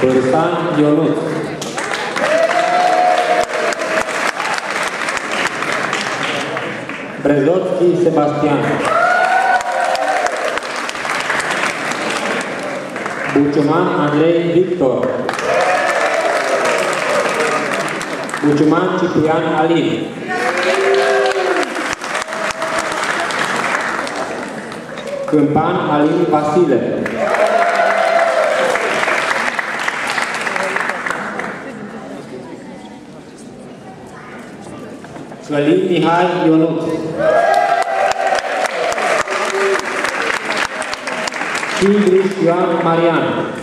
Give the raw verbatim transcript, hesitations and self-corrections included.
Bărsan Ionuț. Brezovski Sebastian. Buciuman Andrei Victor. Buciuman Ciprian Alin. Câmpan Alin Vasile. Călin Mihai Ionuț. Tigris Ioan Marian.